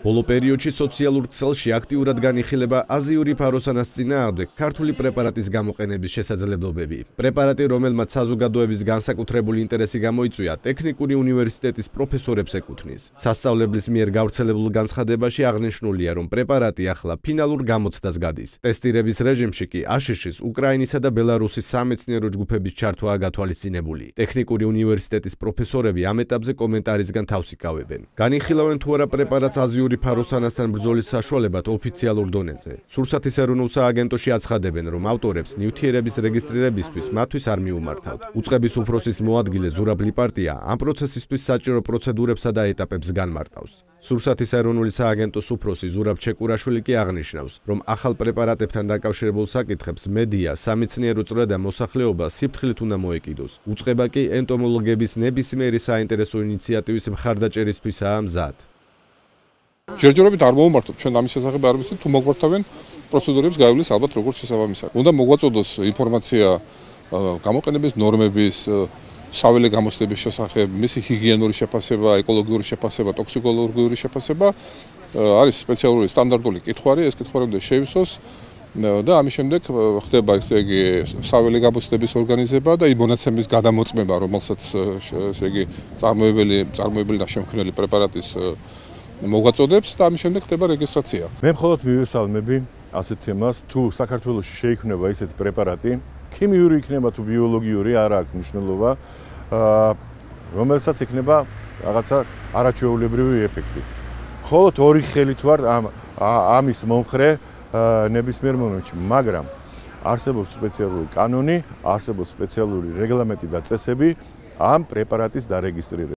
ბოლო პერიოდში სოციალურ ქსელში აქტიურად განიხილება აზიური ფაროსანას წინააღმდეგ ქართული პრეპარატის გამოყენების შესაძლებლობები. პრეპარატი, რომელმაც საზოგადოების განსაკუთრებული ინტერესი გამოიწვია, ტექნიკური უნივერსიტეტის პროფესორებს ეკუთვნის. სასწავლებლის მიერ გავრცელებულ განცხადებაში აღნიშნულია, რომ პრეპარატი ახლა ფინალურ გამოცდას გადის. ტესტირების რეჟიმში კი აშშ-ის, უკრაინისა და ბელარუსის სამეცნიერო ჯგუფების ჩართვაა გათვალისწინებული. ტექნიკური უნივერსიტეტის პროფესორები ამ ეტაპზე კომენტარისგან თავს იკავებენ. განიხილავენ თუ არა პრეპარატს აზიური ფაროსანასთან ბრძოლის საშუალებად ოფიციალურ დონეზე. სურსათის ეროვნულ სააგენტოში აცხადებენ, რომ ავტორებს ნივთიერების რეგისტრირებისთვის მათთვის არ მიუმართავთ. უწყების უფროსის მოადგილე ზურაბ ლიპარტია ამ პროცესისთვის საჭირო პროცედურებსა და ეტაპებს განმარტავს. სურსათის ეროვნული სააგენტოს უფროსი ზურაბ ჩეკურაშვილი კი აღნიშნავს, რომ ახალ პრეპარატებთან დაკავშირებულ საკითხებს მედია, სამეცნიერო წრე და მოსახლეობა სიფრთხილით უნდა მოეკიდოს. უწყება კი ენტომოლოგების ნებისმიერი საინტერესო ინიციატივის მხარდაჭერისთვისაა მზად. ჯერჯერობით არ მოუმართოთ ჩვენ ამის შესახებ არ ვიცით თუ მოგვართავენ პროცედურებს გაივლის ალბათ როგორც შესაბამისად. უნდა მოგვაწოდოს ინფორმაცია გამოყენების ნორმების, საველე გამოცდების შესახებ, მისი ჰიგიენური შეფასება, ეკოლოგიური შეფასება, ტოქსიკოლოგიური შეფასება, არის სპეციალური სტანდარტული კითხვარი, ეს კითხვარი უნდა შეივსოს და ამის შემდეგ ხდება ესე იგი საველე გამოცდების ორგანიზება და იმ მონაცემის გადამოწმება, რომელსაც ესე იგი წარმოებელი და შემქმნელი პრეპარატის მოგვაწოდებს და ამის შემდეგ ხდება რეგისტრაცია. მე მხოლოდ მივესალმები ასეთ თემას, თუ საქართველოში შეიქმნება ისეთი პრეპარატი, ქიმიური იქნება თუ ბიოლოგიური, არ აქვს მნიშვნელობა, რომელსაც იქნება რაღაცა არაჩვეულებრივი ეფექტი. მხოლოდ ორი ხელით ვარ ამის მომხრე ნებისმიერ მომენტში, მაგრამ არსებობს სპეციალური კანონი, არსებობს სპეციალური რეგლამენტი და წესები ამ პრეპარატის დარეგისტრირებას.